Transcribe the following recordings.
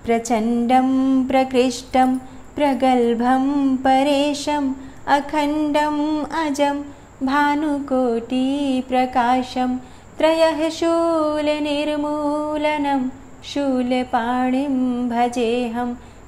प्रचण्डं प्रकृष्टं प्रगल्भं परेशम् अखण्डम् अजं भानुकोटिप्रकाशं त्रयः शूलनिर्मूलनं शूलपाणिं भजेऽहं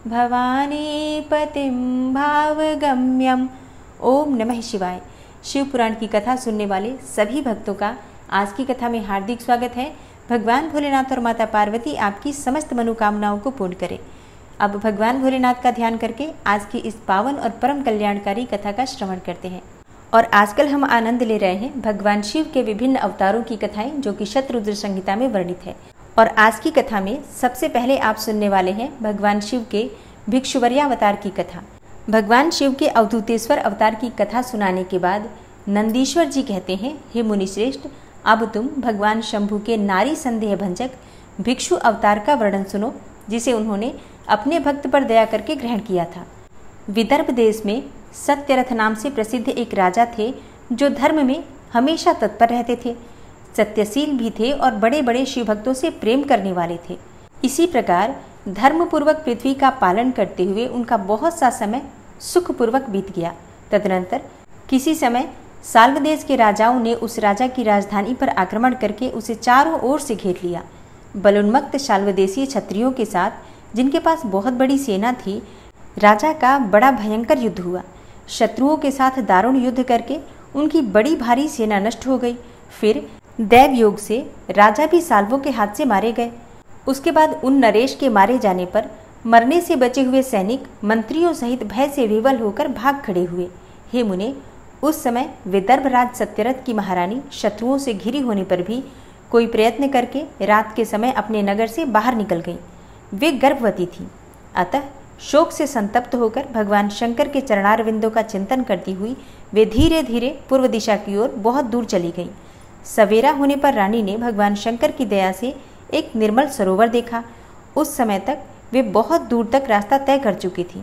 भवानीपतिं भावगम्यम्। ओम नमः शिवाय। शिव पुराण की कथा सुनने वाले सभी भक्तों का आज की कथा में हार्दिक स्वागत है। भगवान भोलेनाथ और माता पार्वती आपकी समस्त मनोकामनाओं को पूर्ण करें। अब भगवान भोलेनाथ का ध्यान करके आज की इस पावन और परम कल्याणकारी कथा का श्रवण करते हैं। और आजकल हम आनंद ले रहे हैं भगवान शिव के विभिन्न अवतारों की कथाएं जो कि शतरुद्र संहिता में वर्णित है। और आज की कथा में सबसे पहले आप सुनने वाले हैं भगवान शिव के भिक्षुवर्यावतार की कथा। भगवान शिव के अवधूतेश्वर अवतार की कथा सुनाने के बाद नंदीश्वर जी कहते हैं, हे मुनिश्रेष्ठ, अब तुम भगवान शंभु के नारी संदेह भंजक भिक्षु अवतार का वर्णन सुनो, जिसे उन्होंने अपने भक्त पर दया करके ग्रहण किया था। विदर्भ देश में सत्यरथ नाम से प्रसिद्ध एक राजा थे जो धर्म में हमेशा तत्पर रहते थे, सत्यशील भी थे और बड़े बड़े शिव भक्तों से प्रेम करने वाले थे। इसी प्रकार धर्मपूर्वक पृथ्वी का पालन करते हुए उनका बहुत सा समय सुखपूर्वक बीत गया। तदनंतर किसी समय साल्व देश के राजाओं ने उस राजा की राजधानी पर आक्रमण करके उसे चारों ओर से घेर लिया। बलोन्मत्त शाल्वदेशीय क्षत्रियों के साथ, जिनके पास बहुत बड़ी सेना थी, राजा का बड़ा भयंकर युद्ध हुआ। शत्रुओं के साथ दारुण युद्ध करके उनकी बड़ी भारी सेना नष्ट हो गई। फिर दैव योग से राजा भी साल्वों के हाथ से मारे गए। उसके बाद उन नरेश के मारे जाने पर मरने से बचे हुए सैनिक मंत्रियों सहित भय से विवल होकर भाग खड़े हुए। हे मुने, उस समय विदर्भ राज सत्यरथ की महारानी शत्रुओं से घिरी होने पर भी कोई प्रयत्न करके रात के समय अपने नगर से बाहर निकल गई। वे गर्भवती थी, अतः शोक से संतप्त होकर भगवान शंकर के चरणारविंदों का चिंतन करती हुई वे धीरे धीरे पूर्व दिशा की ओर बहुत दूर चली गई। सवेरा होने पर रानी ने भगवान शंकर की दया से एक निर्मल सरोवर देखा। उस समय तक वे बहुत दूर तक रास्ता तय कर चुकी थी।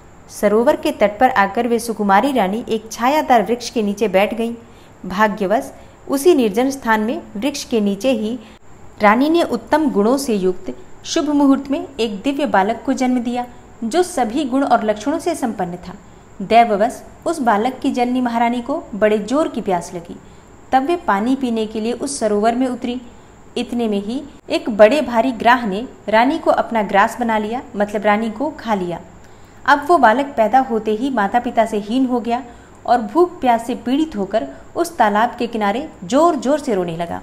सरोवर के तट पर आकर वे सुकुमारी रानी एक छायादार वृक्ष के नीचे बैठ गई। भाग्यवश उसी निर्जन स्थान में वृक्ष के नीचे ही रानी ने उत्तम गुणों से युक्त शुभ मुहूर्त में एक दिव्य बालक को जन्म दिया, जो सभी गुण और लक्षणों से संपन्न था। दैववश उस बालक की जननी महारानी को बड़े जोर की प्यास लगी। तब वे पानी पीने के लिए उस सरोवर में उतरी। इतने में ही एक बड़े भारी ग्राह ने रानी को अपना ग्रास बना लिया, मतलब रानी को खा लिया। अब वो बालक पैदा होते ही माता पिता से हीन हो गया और भूख प्यास से पीड़ित होकर उस तालाब के किनारे जोर जोर से रोने लगा।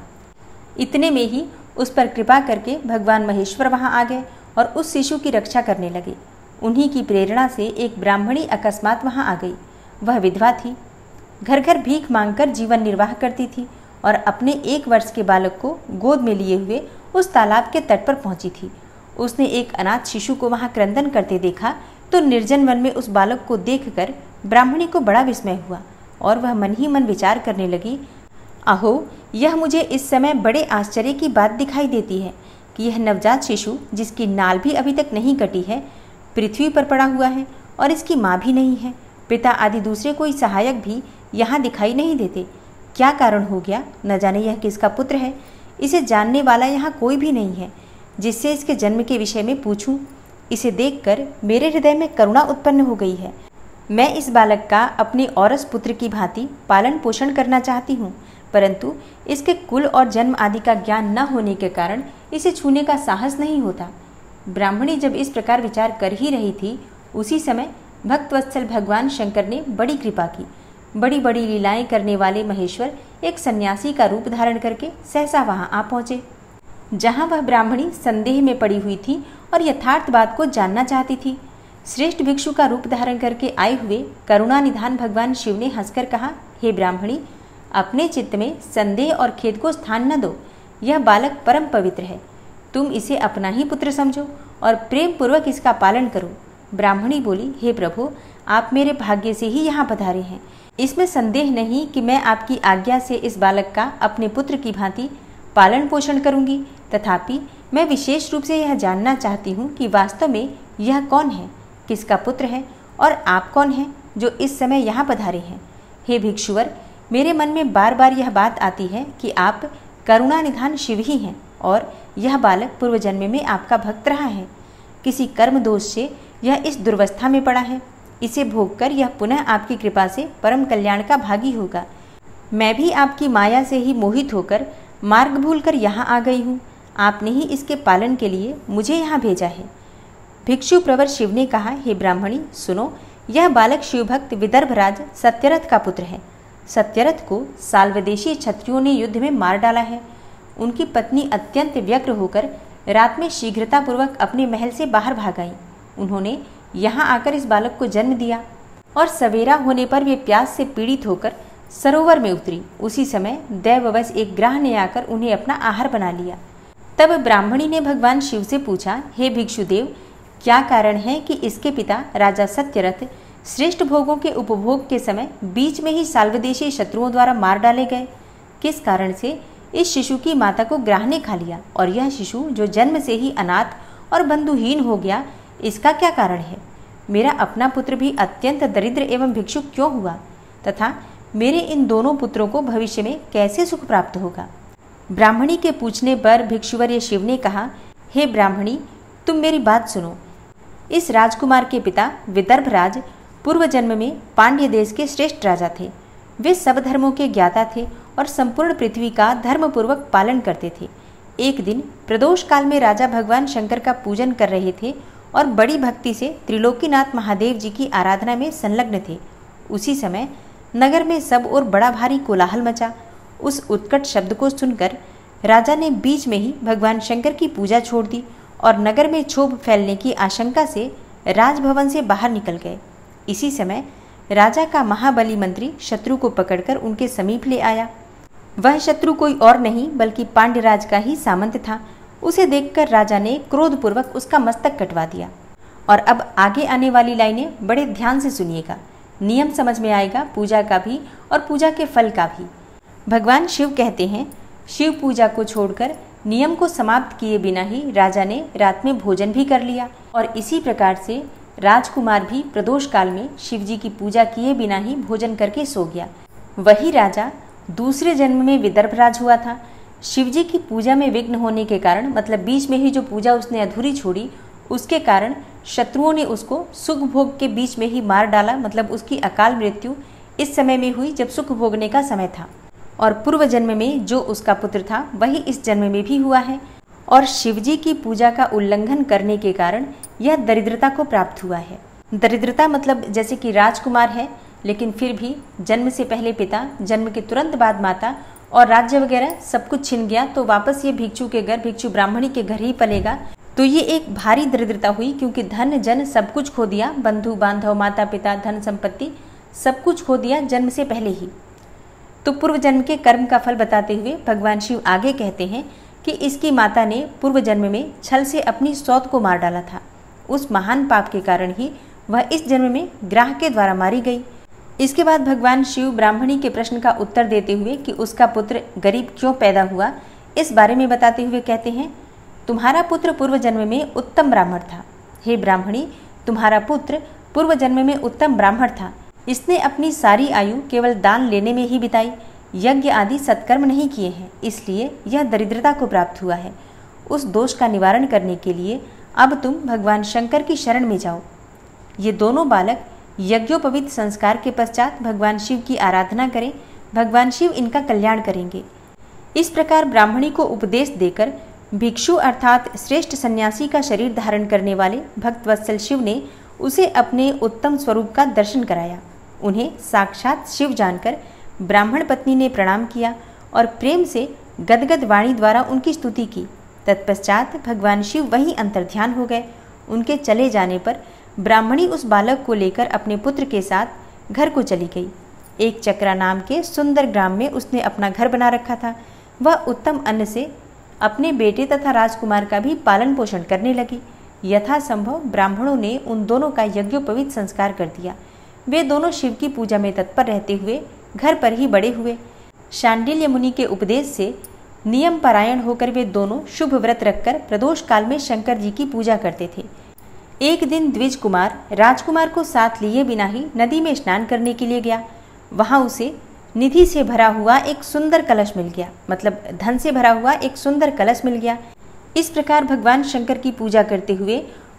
इतने में ही उस पर कृपा करके भगवान महेश्वर वहां आ गए और उस शिशु की रक्षा करने लगे। उन्हीं की प्रेरणा से एक ब्राह्मणी अकस्मात वहां आ गई। वह विधवा थी, घर घर भीख मांगकर जीवन निर्वाह करती थी और अपने 1 वर्ष के बालक को गोद में लिए हुए उस तालाब के तट पर पहुंची थी। उसने एक अनाथ शिशु को वहां क्रंदन करते देखा तो निर्जन वन में उस बालक को देखकर ब्राह्मणी को बड़ा विस्मय हुआ और वह मन ही मन विचार करने लगी, अहो, यह मुझे इस समय बड़े आश्चर्य की बात दिखाई देती है कि यह नवजात शिशु, जिसकी नाल भी अभी तक नहीं कटी है, पृथ्वी पर पड़ा हुआ है और इसकी माँ भी नहीं है। पिता आदि दूसरे कोई सहायक भी यहाँ दिखाई नहीं देते। क्या कारण हो गया? न जाने यह किसका पुत्र है। इसे जानने वाला यहाँ कोई भी नहीं है जिससे इसके जन्म के विषय में पूछूं। इसे देखकर मेरे हृदय में करुणा उत्पन्न हो गई है। मैं इस बालक का अपने औरस पुत्र की भांति पालन पोषण करना चाहती हूँ, परंतु इसके कुल और जन्म आदि का ज्ञान न होने के कारण इसे छूने का साहस नहीं होता। ब्राह्मणी जब इस प्रकार विचार कर ही रही थी, उसी समय भक्तवत्सल भगवान शंकर ने बड़ी कृपा की। बड़ी बड़ी लीलाएं करने वाले महेश्वर एक सन्यासी का रूप धारण करके सहसा वहां आ पहुंचे, जहां वह ब्राह्मणी संदेह में पड़ी हुई थी और यथार्थ बात को जानना चाहती थी। श्रेष्ठ भिक्षु का रूप धारण करके आए हुए करुणा निधान भगवान शिव ने हंसकर कहा, हे ब्राह्मणी, अपने चित्त में संदेह और खेद को स्थान न दो। यह बालक परम पवित्र है। तुम इसे अपना ही पुत्र समझो और प्रेम पूर्वक इसका पालन करो। ब्राह्मणी बोली, हे प्रभु, आप मेरे भाग्य से ही यहाँ पधारे हैं। इसमें संदेह नहीं कि मैं आपकी आज्ञा से इस बालक का अपने पुत्र की भांति पालन पोषण करूंगी। तथापि मैं विशेष रूप से यह जानना चाहती हूँ कि वास्तव में यह कौन है, किसका पुत्र है और आप कौन हैं जो इस समय यहाँ पधारे हैं। हे भिक्षुवर, मेरे मन में बार बार यह बात आती है कि आप करुणा निधान शिव ही हैं और यह बालक पूर्व जन्म में आपका भक्त रहा है। किसी कर्म दोष से यह इस दुर्वस्था में पड़ा है। इसे भोगकर यह पुनः आपकी कृपा से परम कल्याण का भागी होगा। मैं भी आपकी माया से ही मोहित होकर मार्ग भूलकर यहाँ आ गई हूँ। आपने ही इसके पालन के लिए मुझे यहाँ भेजा है। भिक्षु प्रवर शिव ने कहा, हे ब्राह्मणी सुनो, यह बालक शिवभक्त विदर्भराज सत्यरथ का पुत्र है। सत्यरथ को साल्वदेशी क्षत्रियों ने युद्ध में मार डाला है। उनकी पत्नी अत्यंत व्यग्र होकर रात में शीघ्रतापूर्वक अपने महल से बाहर भाग आई। उन्होंने यहाँ आकर इस बालक को जन्म दिया और सवेरा होने पर वे प्यास से पीड़ित होकर सरोवर में उतरी। उसी समय दैववश एक ग्राह ने आकर उन्हें अपना आहार बना लिया। तब ब्राह्मणी ने भगवान शिव से पूछा, हे भिक्षुदेव, क्या कारण है कि इसके पिता राजा सत्यरथ श्रेष्ठ भोगों के उपभोग के समय बीच में ही साल्वदेशी शत्रुओं द्वारा मार डाले गए? किस कारण से इस शिशु की माता को ग्राह ने खा लिया और यह शिशु जो जन्म से ही अनाथ और बंधुहीन हो गया, इसका क्या कारण है? मेरा अपना पुत्र भी अत्यंत दरिद्र एवं भिक्षुक क्यों हुआ तथा मेरे इन दोनों पुत्रों को भविष्य में कैसे सुख प्राप्त होगा? ब्राह्मणी के पूछने पर भिक्षुवर्य शिव ने कहा, हे ब्राह्मणी, तुम मेरी बात सुनो। इस राजकुमार के पिता विदर्भराज पूर्व जन्म में पांड्य देश के श्रेष्ठ राजा थे। वे सब धर्मों के ज्ञाता थे और संपूर्ण पृथ्वी का धर्मपूर्वक पालन करते थे। एक दिन प्रदोष काल में राजा भगवान शंकर का पूजन कर रहे थे और बड़ी भक्ति से त्रिलोकीनाथ महादेव जी की आराधना में संलग्न थे। उसी समय नगर में सब ओर बड़ा भारी कोलाहल मचा। उस उत्कट शब्द को सुनकर राजा ने बीच में ही भगवान शंकर की पूजा छोड़ दी और नगर में क्षोभ फैलने की आशंका से राजभवन से बाहर निकल गए। इसी समय राजा का महाबली मंत्री शत्रु को पकड़कर उनके समीप ले आया। वह शत्रु कोई और नहीं बल्कि पांड्यराज का ही सामंत था। उसे देखकर राजा ने क्रोधपूर्वक उसका मस्तक कटवा दिया। और अब आगे आने वाली लाइनें बड़े ध्यान से सुनिएगा, नियम समझ में आएगा, पूजा का भी और पूजा के फल का भी। भगवान शिव कहते हैं, शिव पूजा को छोड़कर नियम को समाप्त किए बिना ही राजा ने रात में भोजन भी कर लिया और इसी प्रकार से राजकुमार भी प्रदोष काल में शिव जी की पूजा किए बिना ही भोजन करके सो गया। वही राजा दूसरे जन्म में विदर्भराज हुआ था। शिव जी की पूजा में विघ्न होने के कारण, मतलब बीच में ही जो पूजा उसने अधूरी छोड़ी, उसके कारण शत्रुओं ने उसको सुख भोग के बीच में ही मार डाला। मतलब उसकी अकाल मृत्यु इस समय में हुई जब सुख भोगने का समय था। और पूर्व जन्म में जो उसका पुत्र था वही इस जन्म में भी हुआ है। और शिवजी की पूजा का उल्लंघन करने के कारण यह दरिद्रता को प्राप्त हुआ है। दरिद्रता मतलब जैसे कि राजकुमार है लेकिन फिर भी जन्म से पहले पिता, जन्म के तुरंत बाद माता और राज्य वगैरह सब कुछ छिन गया, तो वापस ये भिक्षु के घर, भिक्षु ब्राह्मणी के घर ही पलेगा। तो ये एक भारी दरिद्रता हुई क्योंकि धन जन सब कुछ खो दिया, बंधु बांधव, माता पिता, धन संपत्ति सब कुछ खो दिया जन्म से पहले ही। तो पूर्व जन्म के कर्म का फल बताते हुए भगवान शिव आगे कहते हैं कि इसकी माता ने पूर्व जन्म में छल से अपनी सौत को मार डाला था। उस महान पाप के कारण ही वह इस जन्म में ग्राह के द्वारा मारी गई। इसके बाद भगवान शिव ब्राह्मणी के प्रश्न का उत्तर देते हुए कि उसका पुत्र गरीब क्यों पैदा हुआ, इस बारे में बताते हुए कहते हैं, तुम्हारा पुत्र पूर्व जन्म में उत्तम ब्राह्मण था। हे ब्राह्मणी, तुम्हारा पुत्र पूर्व जन्म में उत्तम ब्राह्मण था। इसने अपनी सारी आयु केवल दान लेने में ही बिताई, यज्ञ आदि सत्कर्म नहीं किए हैं, इसलिए यह दरिद्रता को प्राप्त हुआ है। उस दोष का निवारण करने के लिए अब तुम भगवान शंकर की शरण में जाओ। ये दोनों बालक यज्ञोपवीत संस्कार के पश्चात भगवान शिव की आराधना करें, भगवान शिव इनका कल्याण करेंगे। इस प्रकार ब्राह्मणी को उपदेश देकर भिक्षु अर्थात श्रेष्ठ सन्यासी का शरीर धारण करने वाले भक्तवत्सल शिव ने उसे अपने उत्तम स्वरूप का दर्शन कराया। उन्हें साक्षात शिव जानकर ब्राह्मण पत्नी ने प्रणाम किया और प्रेम से गदगद वाणी द्वारा उनकी स्तुति की। तत्पश्चात भगवान शिव वहीं अंतर्ध्यान हो गए। उनके चले जाने पर ब्राह्मणी उस बालक को लेकर अपने पुत्र के साथ घर को चली गई। एक चक्रा नाम के सुंदर ग्राम में उसने अपना घर बना रखा था। वह उत्तम अन्न से अपने बेटे तथा राजकुमार का भी पालन पोषण करने लगी। यथासंभव ब्राह्मणों ने उन दोनों का यज्ञोपवीत संस्कार कर दिया। वे दोनों शिव की पूजा में तत्पर रहते हुए घर पर ही बड़े हुए। शांडिल्य मुनि के उपदेश से नियम परायण होकर वे दोनों शुभ व्रत रखकर प्रदोष काल में शंकर जी की पूजा करते थे। एक दिन द्विज कुमार राजकुमार को साथ लिए बिना ही नदी में स्नान करने के लिए गया। वहां उसे निधि से भरा हुआ एक सुंदर कलश मिल गया, मतलब धन से भरा हुआ एक सुंदर कलश मिल गया। इस प्रकार भगवान शंकर की पूजा करते हुए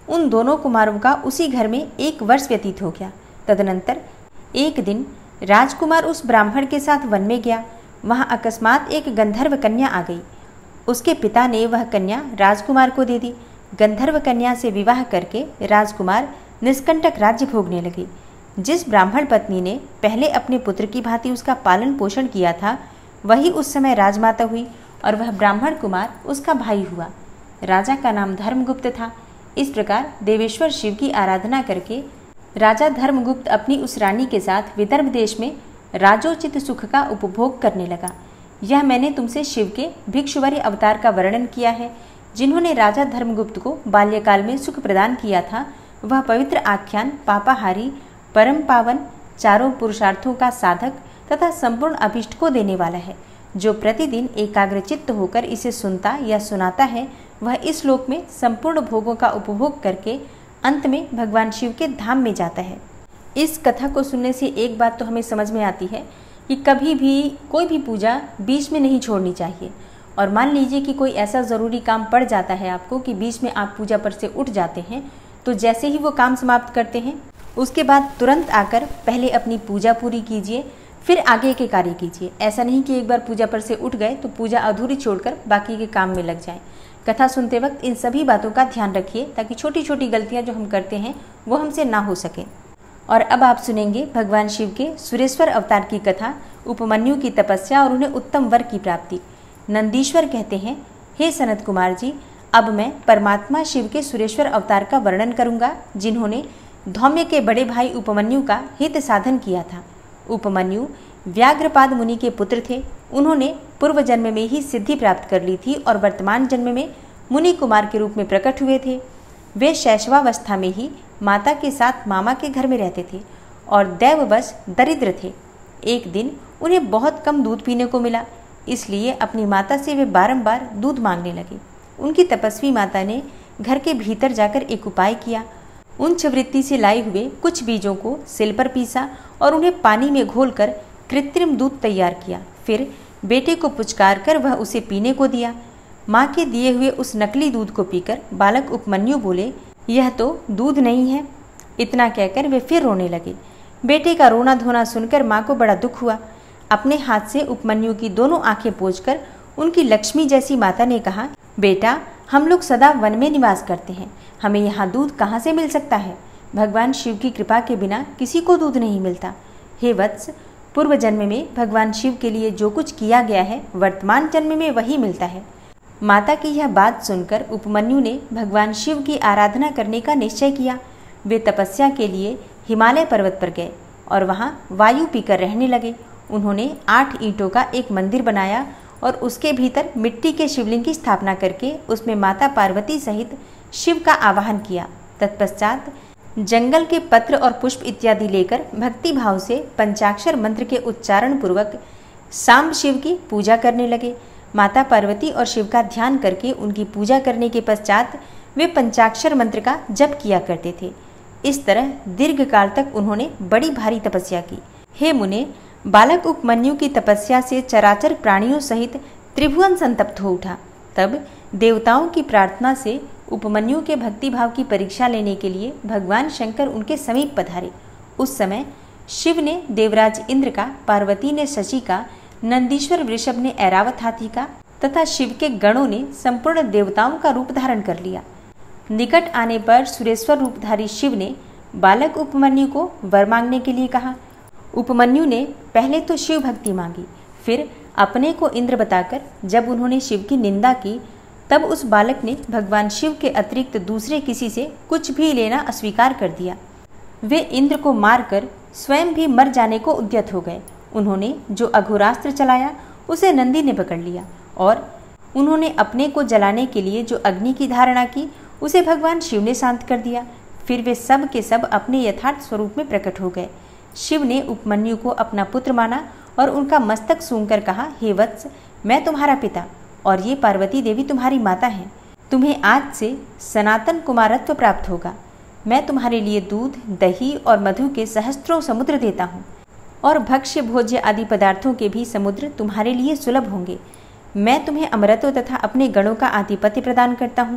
उन दोनों कुमारों का उसी घर में 1 वर्ष व्यतीत हो गया। तदनंतर एक दिन राजकुमार उस ब्राह्मण के साथ वन में गया। वहां अकस्मात एक गंधर्व कन्या आ गई। उसके पिता ने वह कन्या राजकुमार को दे दी। गंधर्व कन्या से विवाह करके राजकुमार निष्कंटक राज्य भोगने लगे। जिस ब्राह्मण पत्नी ने पहले अपने पुत्र की भांति उसका पालन पोषण किया था, वही उस समय राजमाता हुई और वह ब्राह्मण कुमार उसका भाई हुआ। राजा का नाम धर्मगुप्त था। इस प्रकार देवेश्वर शिव की आराधना करके राजा धर्मगुप्त अपनी उस रानी के साथ विदर्भ देश में राजोचित सुख का उपभोग करने लगा। यह मैंने तुमसे शिव के भिक्षुवरी अवतार का वर्णन किया है, जिन्होंने राजा धर्मगुप्त को बाल्यकाल में सुख प्रदान किया था। वह पवित्र आख्यान पापाहारी, परम पावन, चारों पुरुषार्थों का साधक तथा संपूर्ण अभिष्ट को देने वाला है। जो प्रतिदिन एकाग्रचित्त होकर इसे सुनता या सुनाता है, वह इस लोक में संपूर्ण भोगों का उपभोग करके अंत में भगवान शिव के धाम में जाता है। इस कथा को सुनने से एक बात तो हमें समझ में आती है कि कभी भी कोई भी पूजा बीच में नहीं छोड़नी चाहिए। और मान लीजिए कि कोई ऐसा ज़रूरी काम पड़ जाता है आपको कि बीच में आप पूजा पर से उठ जाते हैं, तो जैसे ही वो काम समाप्त करते हैं उसके बाद तुरंत आकर पहले अपनी पूजा पूरी कीजिए, फिर आगे के कार्य कीजिए। ऐसा नहीं कि एक बार पूजा पर से उठ गए तो पूजा अधूरी छोड़कर बाकी के काम में लग जाएं। कथा सुनते वक्त इन सभी बातों का ध्यान रखिए ताकि छोटी छोटी गलतियां जो हम करते हैं वो हमसे ना हो सके। और अब आप सुनेंगे भगवान शिव के सुरेश्वर अवतार की कथा, उपमन्यु की तपस्या और उन्हें उत्तम वर की प्राप्ति। नंदीश्वर कहते हैं, हे सनत कुमार जी, अब मैं परमात्मा शिव के सुरेश्वर अवतार का वर्णन करूंगा, जिन्होंने धौम्य के बड़े भाई उपमन्यु का हित साधन किया था। उपमन्यु व्याघ्रपाद मुनि के पुत्र थे। उन्होंने पूर्व जन्म में ही सिद्धि प्राप्त कर ली थी और वर्तमान जन्म में मुनि कुमार के रूप में प्रकट हुए थे। वे शैशवावस्था में ही माता के साथ मामा के घर में रहते थे और दैववश दरिद्र थे। एक दिन उन्हें बहुत कम दूध पीने को मिला, इसलिए अपनी माता से वे बारंबार दूध मांगने लगे। उनकी तपस्वी माता ने घर के भीतर जाकर एक उपाय किया। उच्च वृत्ति से लाए हुए कुछ बीजों को सिल पर पीसा और उन्हें पानी में घोलकर कृत्रिम दूध तैयार किया। फिर बेटे को पुचकार कर वह उसे पीने को दिया। माँ के दिए हुए उस नकली दूध को पीकर बालक उपमन्यु बोले, यह तो दूध नहीं है। इतना कहकर वे फिर रोने लगे। बेटे का रोना धोना सुनकर माँ को बड़ा दुख हुआ। अपने हाथ से उपमन्यु की दोनों आंखें पोंछकर उनकी लक्ष्मी जैसी माता ने कहा, बेटा, हम लोग सदा वन में निवास करते हैं, हमें यहाँ दूध कहाँ से मिल सकता है? भगवान शिव की कृपा के बिना किसी को दूध नहीं मिलता। हे वत्स, पूर्व जन्म में भगवान शिव के लिए जो कुछ किया गया है, वर्तमान जन्म में वही मिलता है। माता की यह बात सुनकर उपमन्यु ने भगवान शिव की आराधना करने का निश्चय किया। वे तपस्या के लिए हिमालय पर्वत पर गए और वहाँ वायु पीकर रहने लगे। उन्होंने 8 ईंटों का एक मंदिर बनाया और उसके भीतर मिट्टी के शिवलिंग की स्थापना करके उसमें माता पार्वती सहित शिव का आवाहन किया। तत्पश्चात जंगल के पत्र और पुष्प इत्यादि लेकर भक्ति भाव से पंचाक्षर मंत्र के उच्चारण पूर्वक सांब शिव की पूजा करने लगे। माता पार्वती और शिव का ध्यान करके उनकी पूजा करने के पश्चात वे पंचाक्षर मंत्र का जप किया करते थे। इस तरह दीर्घ काल तक उन्होंने बड़ी भारी तपस्या की। हे मुने, बालक उपमन्यु की तपस्या से चराचर प्राणियों सहित त्रिभुवन संतप्त हो उठा। तब देवताओं की प्रार्थना से उपमन्यु के भक्ति भाव की परीक्षा लेने के लिए भगवान शंकर उनके समीप पधारे। उस समय शिव ने देवराज इंद्र का, पार्वती ने शशि का, नंदीश्वर वृषभ ने ऐरावत हाथी का तथा शिव के गणों ने संपूर्ण देवताओं का रूप धारण कर लिया। निकट आने पर सुरेश्वर रूपधारी शिव ने बालक उपमन्यु को वर मांगने के लिए कहा। उपमन्यु ने पहले तो शिव भक्ति मांगी, फिर अपने को इंद्र बताकर जब उन्होंने शिव की निंदा की, तब उस बालक ने भगवान शिव के अतिरिक्त दूसरे किसी से कुछ भी लेना अस्वीकार कर दिया। वे इंद्र को मारकर स्वयं भी मर जाने को उद्यत हो गए। उन्होंने जो अघोरास्त्र चलाया उसे नंदी ने पकड़ लिया और उन्होंने अपने को जलाने के लिए जो अग्नि की धारणा की उसे भगवान शिव ने शांत कर दिया। फिर वे सब के सब अपने यथार्थ स्वरूप में प्रकट हो गए। शिव ने उपमन्यु को अपना पुत्र माना और उनका मस्तक सूंघकर कहा, हे वत्स, मैं तुम्हारा पिता और ये पार्वती देवी तुम्हारी माता हैं। तुम्हें आज से सनातन कुमारत्व प्राप्त होगा। मैं तुम्हारे लिए दूध, दही और मधु के सहस्त्रों समुद्र देता हूँ और भक्ष्य भोज्य आदि पदार्थों के भी समुद्र तुम्हारे लिए सुलभ होंगे। मैं तुम्हें अमरत्व तथा अपने गणों का आधिपत्य प्रदान करता हूँ।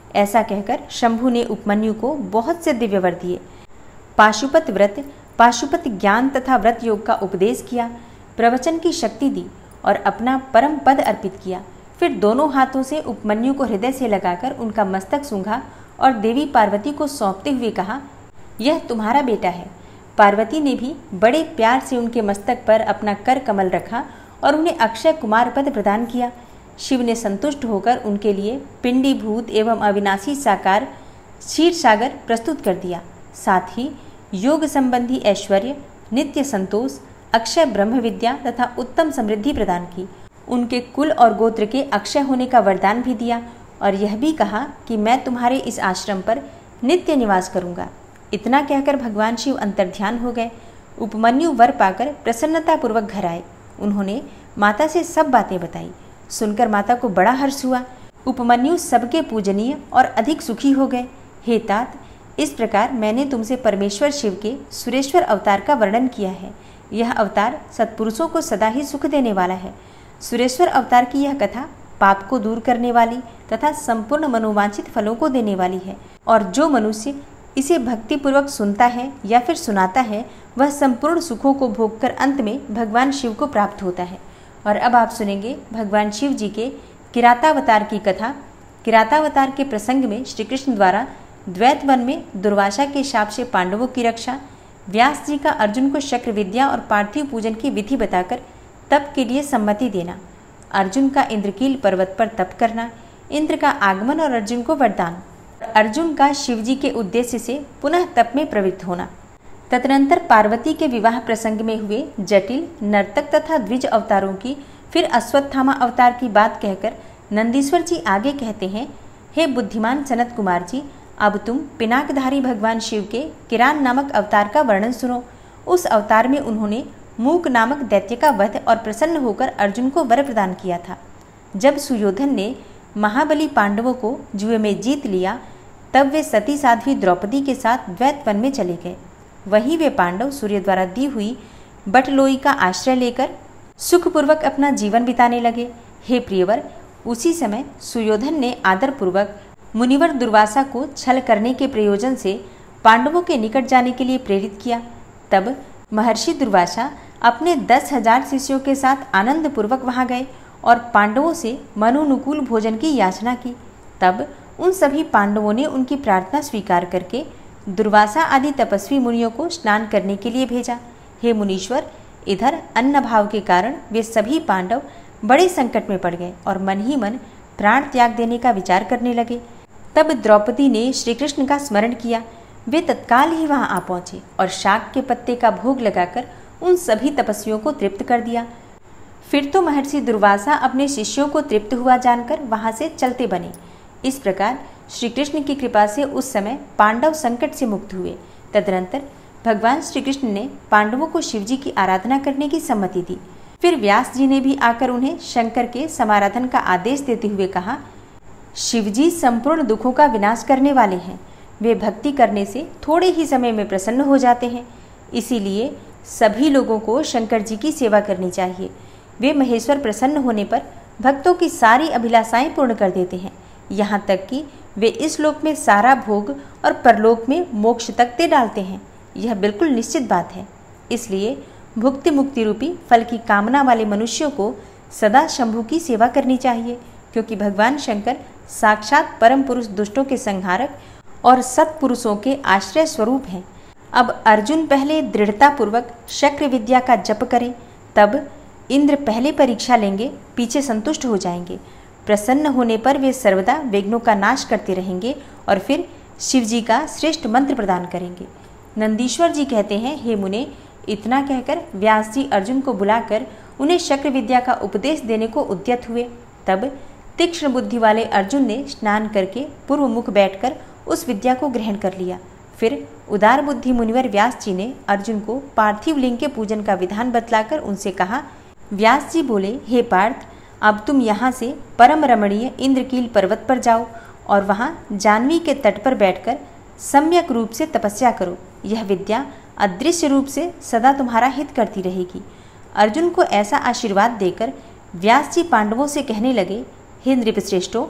ऐसा कहकर शंभु ने उपमन्यु को बहुत से दिव्य वर दिए। पाशुपत व्रत, पाशुपत ज्ञान तथा व्रत योग का उपदेश किया, प्रवचन की शक्ति दी और अपना परम पद अर्पित किया। फिर दोनों हाथों से उपमन्यु को हृदय से लगाकर उनका मस्तक सूंघा और देवी पार्वती को सौंपते हुए कहा, यह तुम्हारा बेटा है। पार्वती ने भी बड़े प्यार से उनके मस्तक पर अपना कर कमल रखा और उन्हें अक्षय कुमार पद प्रदान किया। शिव ने संतुष्ट होकर उनके लिए पिंडीभूत एवं अविनाशी साकार क्षीर सागर प्रस्तुत कर दिया। साथ ही योग संबंधी ऐश्वर्य, नित्य संतोष, अक्षय ब्रह्म विद्या तथा उत्तम समृद्धि प्रदान की। उनके कुल और गोत्र के अक्षय होने का वरदान भी दिया और यह भी कहा कि मैं तुम्हारे इस आश्रम पर नित्य निवास करूंगा। इतना कहकर भगवान शिव अंतर्ध्यान हो गए। उपमन्यु वर पाकर प्रसन्नतापूर्वक घर आए। उन्होंने माता से सब बातें बताई। सुनकर माता को बड़ा हर्ष हुआ। उपमन्यु सबके पूजनीय और अधिक सुखी हो गए। हे तात, इस प्रकार मैंने तुमसे परमेश्वर शिव के सुरेश्वर अवतार का वर्णन किया है। यह अवतार सत्पुरुषों को सदा ही सुख देने वाला है। सुरेश्वर अवतार की यह कथा पाप को दूर करने वाली तथा संपूर्ण मनोवांछित फलों को देने वाली है और जो मनुष्य इसे भक्तिपूर्वक सुनता है या फिर सुनाता है वह संपूर्ण सुखों को भोगकर अंत में भगवान शिव को प्राप्त होता है। और अब आप सुनेंगे भगवान शिव जी के किरातावतार की कथा। किरातावतार के प्रसंग में श्री कृष्ण द्वारा द्वैत वन में दुर्वासा के शाप से पांडवों की रक्षा, व्यास जी का अर्जुन को शक्र विद्या और पार्थिव पूजन की विधि बताकर तप के लिए सम्मति देना, अर्जुन का इंद्रकील पर्वत पर तप करना, इंद्र का आगमन और अर्जुन को वरदान, अर्जुन का शिवजी के उद्देश्य से पुनः तप में प्रवृत्त होना। तदनंतर पार्वती के विवाह प्रसंग में हुए जटिल नर्तक तथा द्विज अवतारों की, फिर अश्वत्थामा अवतार की बात कहकर नंदीश्वर जी आगे कहते हैं, हे बुद्धिमान सनत कुमार जी, अब तुम पिनाकधारी भगवान शिव के किरान नामक अवतार का वर्णन सुनो। उस अवतार में उन्होंने मूक नामक दैत्य का वध और प्रसन्न होकर अर्जुन को वर प्रदान किया था। जब सुयोधन ने महाबली पांडवों को जुए में जीत लिया तब वे सती साध्वी द्रौपदी के साथ द्वैत वन में चले गए। वहीं वे पांडव सूर्य द्वारा दी हुई बटलोई का आश्रय लेकर सुखपूर्वक अपना जीवन बिताने लगे। हे प्रियवर, उसी समय सुयोधन ने आदरपूर्वक मुनिवर दुर्वासा को छल करने के प्रयोजन से पांडवों के निकट जाने के लिए प्रेरित किया। तब महर्षि दुर्वासा अपने 10,000 शिष्यों के साथ आनंद पूर्वक वहां गए और पांडवों से मनोनुकूल भोजन की याचना की। तब उन सभी पांडवों ने उनकी प्रार्थना स्वीकार करके दुर्वासा आदि तपस्वी मुनियों को स्नान करने के लिए भेजा। हे मुनीश्वर, इधर अन्न भाव के कारण वे सभी पांडव बड़े संकट में पड़ गए और मन ही मन प्राण त्याग देने का विचार करने लगे। तब द्रौपदी ने श्री कृष्ण का स्मरण किया। वे तत्काल ही वहां आ पहुंचे और शाक के पत्ते का भोग लगाकर उन सभी तपस्वियों को तृप्त कर दिया। फिर तो महर्षि दुर्वासा अपने शिष्यों को तृप्त हुआ जानकर वहां से चलते बने। इस प्रकार श्री कृष्ण की कृपा से उस समय पांडव संकट से मुक्त हुए। तदनंतर भगवान श्री कृष्ण ने पांडवों को शिवजी की आराधना करने की सम्मति दी। फिर व्यास जी ने भी आकर उन्हें शंकर के समाराधन का आदेश देते हुए कहा, शिवजी संपूर्ण दुखों का विनाश करने वाले हैं। वे भक्ति करने से थोड़े ही समय में प्रसन्न हो जाते हैं। इसीलिए सभी लोगों को शंकर जी की सेवा करनी चाहिए। वे महेश्वर प्रसन्न होने पर भक्तों की सारी अभिलाषाएं पूर्ण कर देते हैं, यहाँ तक कि वे इस लोक में सारा भोग और परलोक में मोक्ष तक दे डालते हैं। यह बिल्कुल निश्चित बात है। इसलिए भुक्ति मुक्ति रूपी फल की कामना वाले मनुष्यों को सदा शंभु की सेवा करनी चाहिए, क्योंकि भगवान शंकर साक्षात परम पुरुष दुष्टों के संहारक और सत्पुरुषों के आश्रय स्वरूप हैं। अब अर्जुन पहले दृढ़ता पूर्वक शक्र विद्या का जप करें, तब इंद्र पहले परीक्षा लेंगे, पीछे संतुष्ट हो जाएंगे। प्रसन्न होने पर वे सर्वदा विघ्नों का नाश करते रहेंगे और फिर शिव जी का श्रेष्ठ मंत्र प्रदान करेंगे। नंदीश्वर जी कहते हैं, हे मुने, इतना कहकर व्यास जी अर्जुन को बुलाकर उन्हें शक्र विद्या का उपदेश देने को उद्यत हुए। तब तीक्ष्ण बुद्धि वाले अर्जुन ने स्नान करके पूर्व मुख बैठकर उस विद्या को ग्रहण कर लिया। फिर उदार बुद्धि मुनिवर व्यास जी ने अर्जुन को पार्थिव लिंग के पूजन का विधान बतलाकर उनसे कहा। व्यास जी बोले, हे पार्थ, अब तुम यहाँ से परम रमणीय इंद्रकील पर्वत पर जाओ और वहाँ जाह्नवी के तट पर बैठकर सम्यक रूप से तपस्या करो। यह विद्या अदृश्य रूप से सदा तुम्हारा हित करती रहेगी। अर्जुन को ऐसा आशीर्वाद देकर व्यास जी पांडवों से कहने लगे, हे नृपश्रेष्ठों,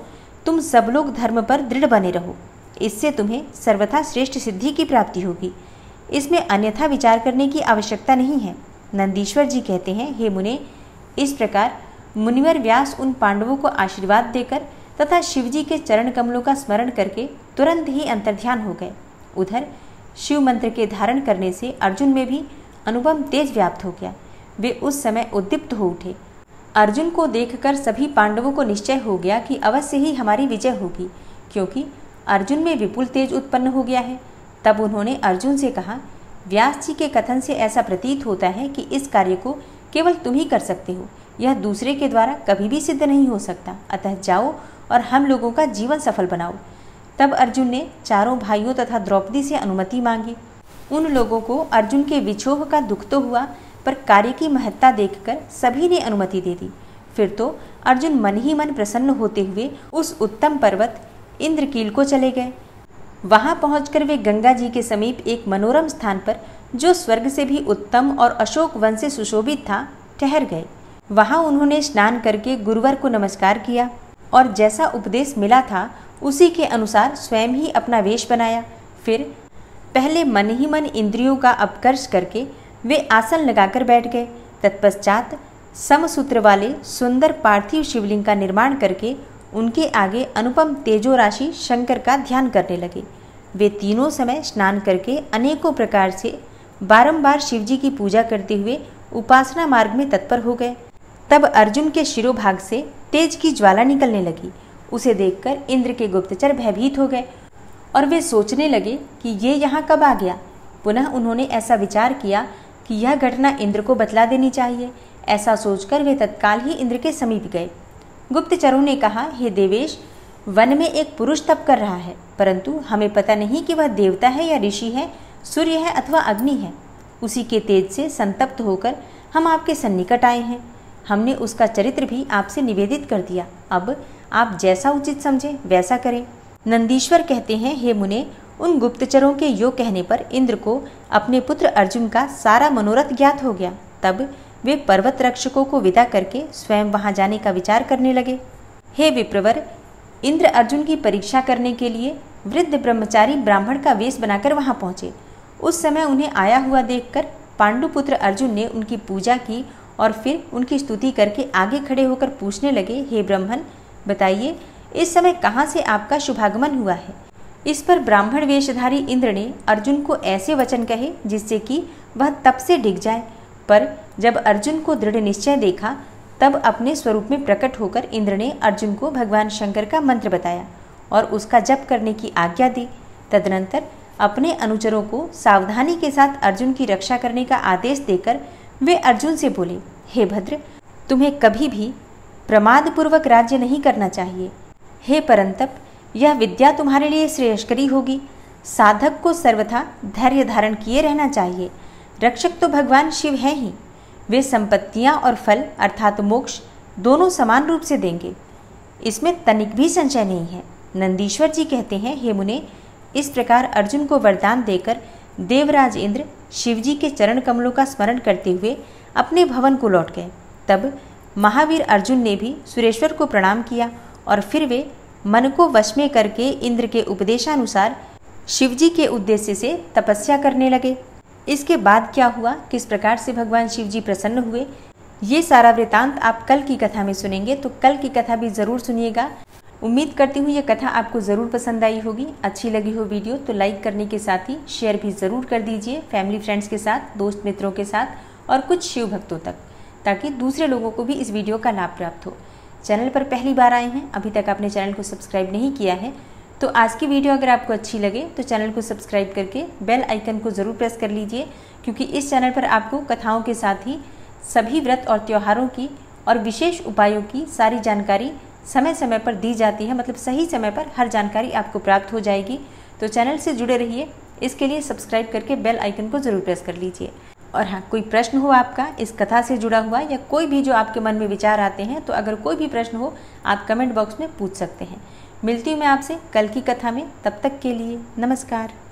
तुम सब लोग धर्म पर दृढ़ बने रहो, इससे तुम्हें सर्वथा श्रेष्ठ सिद्धि की प्राप्ति होगी। इसमें अन्यथा विचार करने की आवश्यकता नहीं है। नंदीश्वर जी कहते हैं, हे मुने, इस प्रकार मुनिवर व्यास उन पांडवों को आशीर्वाद देकर तथा शिवजी के चरण कमलों का स्मरण करके तुरंत ही अंतर्ध्यान हो गए। उधर शिव मंत्र के धारण करने से अर्जुन में भी अनुपम तेज व्याप्त हो गया। वे उस समय उद्दीप्त हो उठे। अर्जुन को देखकर सभी पांडवों को निश्चय हो गया कि अवश्य ही हमारी विजय होगी, क्योंकि अर्जुन में विपुल तेज उत्पन्न हो गया है। तब उन्होंने अर्जुन से कहा, व्यास जी के कथन से ऐसा प्रतीत होता है कि इस कार्य को केवल तुम ही कर सकते हो, यह दूसरे के द्वारा कभी भी सिद्ध नहीं हो सकता। अतः जाओ और हम लोगों का जीवन सफल बनाओ। तब अर्जुन ने चारों भाइयों तथा द्रौपदी से अनुमति मांगी। उन लोगों को अर्जुन के विछोह का दुख तो हुआ, पर कार्य की महत्ता देखकर सभी ने अनुमति दे दी। फिर तो अर्जुन मन ही मन प्रसन्न होते हुए उस उत्तम पर्वत इंद्रकील को चले गए। वहां पहुंचकर वे गंगा जी के समीप एक मनोरम स्थान पर, जो स्वर्ग से भी उत्तम और अशोक वन से सुशोभित था, ठहर गए। वहां उन्होंने स्नान करके गुरुवर को नमस्कार किया और जैसा उपदेश मिला था उसी के अनुसार स्वयं ही अपना वेश बनाया। फिर पहले मन ही मन इंद्रियों का अपकर्ष करके वे आसन लगाकर बैठ गए। तत्पश्चात समसूत्र वाले सुंदर पार्थिव शिवलिंग का निर्माण करके उनके आगे अनुपम तेजो राशि शंकर का ध्यान करने लगे। वे तीनों समय स्नान करके अनेकों प्रकार से बारंबार शिवजी की पूजा करते हुए उपासना मार्ग में तत्पर हो गए। तब अर्जुन के शिरोभाग से तेज की ज्वाला निकलने लगी। उसे देखकर इंद्र के गुप्तचर भयभीत हो गए और वे सोचने लगे कि ये यहाँ कब आ गया। पुनः उन्होंने ऐसा विचार किया कि यह घटना इंद्र को बतला देनी चाहिए। ऐसा सोचकर वे तत्काल ही इंद्र के समीप गए। गुप्तचरों ने कहा, हे देवेश, वन में एक पुरुष तप कर रहा है, परंतु हमें पता नहीं कि वह देवता है या ऋषि है, सूर्य है अथवा अग्नि है। उसी के तेज से संतप्त होकर हम आपके सन्निकट आए हैं। हमने उसका चरित्र भी आपसे निवेदित कर दिया। अब आप जैसा उचित समझें वैसा करें। नंदीश्वर कहते हैं, हे मुने, उन गुप्तचरों के यो कहने पर इंद्र को अपने पुत्र अर्जुन का सारा मनोरथ ज्ञात हो गया। तब वे पर्वत रक्षकों को विदा करके स्वयं वहां जाने का विचार करने लगे। हे विप्रवर, इंद्र अर्जुन की परीक्षा करने के लिए वृद्ध ब्रह्मचारी ब्राह्मण का वेश बनाकर वहां पहुंचे। उस समय उन्हें आया हुआ देखकर पांडुपुत्र अर्जुन ने उनकी पूजा की और फिर उनकी स्तुति करके आगे खड़े होकर पूछने लगे, हे ब्राह्मण, बताइए इस समय कहाँ से आपका शुभागमन हुआ है। इस पर ब्राह्मण वेशधारी इंद्र ने अर्जुन को ऐसे वचन कहे जिससे कि वह तप से डिग जाए। पर जब अर्जुन को दृढ़ निश्चय देखा, तब अपने स्वरूप में प्रकट होकर इंद्र ने अर्जुन को भगवान शंकर का मंत्र बताया और उसका जप करने की आज्ञा दी। तदनंतर अपने अनुचरों को सावधानी के साथ अर्जुन की रक्षा करने का आदेश देकर वे अर्जुन से बोले, हे भद्र, तुम्हें कभी भी प्रमादपूर्वक राज्य नहीं करना चाहिए। हे परंतप, यह विद्या तुम्हारे लिए श्रेयस्करी होगी। साधक को सर्वथा धैर्य धारण किए रहना चाहिए। रक्षक तो भगवान शिव हैं ही। वे संपत्तियां और फल अर्थात मोक्ष दोनों समान रूप से देंगे, इसमें तनिक भी संशय नहीं है। नंदीश्वर जी कहते हैं, हे मुने, इस प्रकार अर्जुन को वरदान देकर देवराज इंद्र शिवजी के चरण कमलों का स्मरण करते हुए अपने भवन को लौट गए। तब महावीर अर्जुन ने भी सुरेश्वर को प्रणाम किया और फिर वे मन को वश में करके इंद्र के उपदेशानुसार शिवजी के उद्देश्य से तपस्या करने लगे। इसके बाद क्या हुआ, किस प्रकार से भगवान शिवजी प्रसन्न हुए, ये सारा वृतांत आप कल की कथा में सुनेंगे। तो कल की कथा भी ज़रूर सुनिएगा। उम्मीद करती हूँ ये कथा आपको ज़रूर पसंद आई होगी। अच्छी लगी हो वीडियो तो लाइक करने के साथ ही शेयर भी ज़रूर कर दीजिए फैमिली फ्रेंड्स के साथ, दोस्त मित्रों के साथ और कुछ शिव भक्तों तक, ताकि दूसरे लोगों को भी इस वीडियो का लाभ प्राप्त हो। चैनल पर पहली बार आए हैं, अभी तक आपने चैनल को सब्सक्राइब नहीं किया है, तो आज की वीडियो अगर आपको अच्छी लगे तो चैनल को सब्सक्राइब करके बेल आइकन को ज़रूर प्रेस कर लीजिए, क्योंकि इस चैनल पर आपको कथाओं के साथ ही सभी व्रत और त्योहारों की और विशेष उपायों की सारी जानकारी समय समय पर दी जाती है। मतलब सही समय पर हर जानकारी आपको प्राप्त हो जाएगी। तो चैनल से जुड़े रहिए, इसके लिए सब्सक्राइब करके बेल आइकन को ज़रूर प्रेस कर लीजिए। और हाँ, कोई प्रश्न हो आपका इस कथा से जुड़ा हुआ या कोई भी जो आपके मन में विचार आते हैं, तो अगर कोई भी प्रश्न हो आप कमेंट बॉक्स में पूछ सकते हैं। मिलती हूँ मैं आपसे कल की कथा में, तब तक के लिए नमस्कार।